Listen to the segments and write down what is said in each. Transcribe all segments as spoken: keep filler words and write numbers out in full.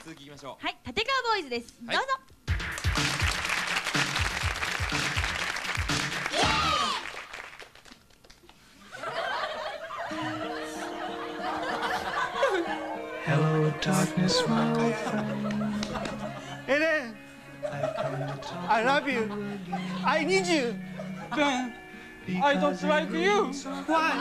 続きいきましょう。 はい、立川ボーイズです。どうぞ。 Hello, darkness, my old friend. Ellen, I love you. I need you. Ben, I don't like you. Why?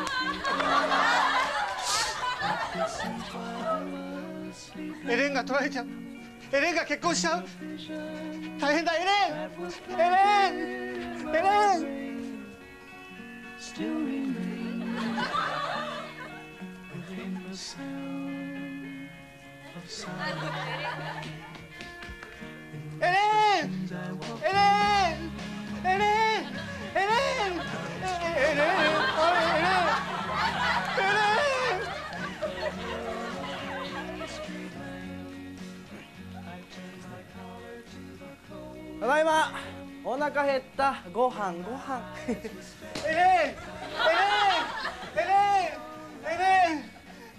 エレンが取られちゃう。エレンが結婚しちゃう。大変だ、エレン。エレン。エレン。 Still remain within the sound of silence. エレン。エレン。エレン。エレン。エレン。エレン。エレン。 ただいま。お腹減った。ご飯ご飯。 エレン。エレン。エレン。エレン。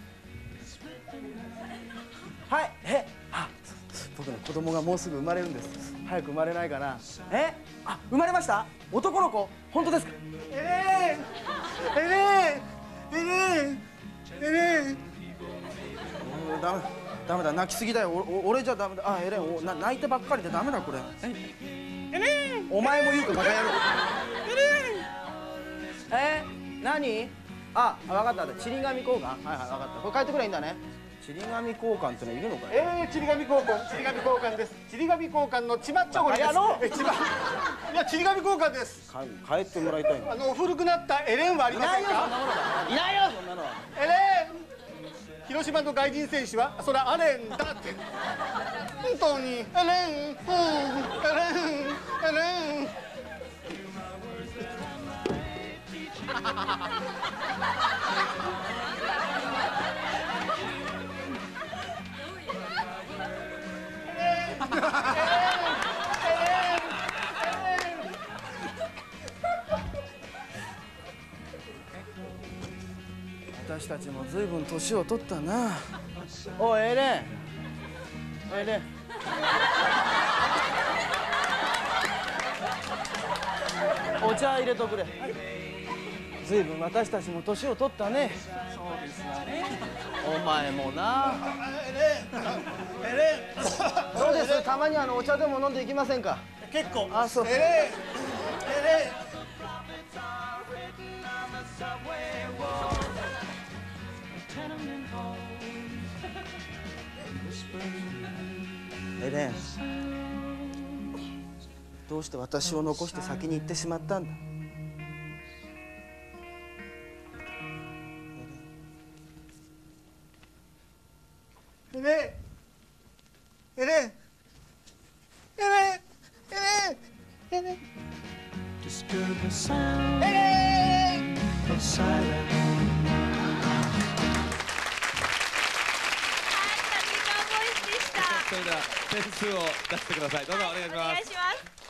はい。え、あ、僕の子供がもうすぐ生まれるんです。早く生まれないかな。え、あ、生まれました。男の子。本当ですか。 エレン。エレン。エレン。エレン。 うん、ダメ。ダメだ、泣きすぎだよ。おお俺じゃダメだ。あ、エレン、おな泣いてばっかりでダメだこれ。 エレン。 お前も言うかバカ野郎。えー、何？あ、分かった。ちり紙交換。はいはい、分かった。これ帰ってくればいいんだね。ちり紙交換ってのいるのかよ。 えー、ちり紙交換、ちり紙交換です。ちり紙交換のちまっちょごりです。 バカ野郎。 え、ちま。いや、ちり紙交換です。 か帰ってもらいたいの。 あの古くなったエレンはありませんか。 いないよそんなのは。 エレン。広島の外人選手はそれアレンだって。本当にエレン、うん、エレン、エレン。 私たちもずいぶん年を取ったな。おいエレン、エレン。お茶入れとくれ。ずいぶん私たちも年を取ったね。 そうですわね。 お前もな。 エレン、エレン。 どうです？たまにあのお茶でも飲んでいきませんか？ 結構。 あ、そう。 エレン、エレン。 エレン、どうして私を残して先に行ってしまったんだ。 エレン、エレン、エレン、エレン、エレン、 Disturb the sound エレン。 of silence. それでは点数を出してください。どうぞお願いします。 お願いします。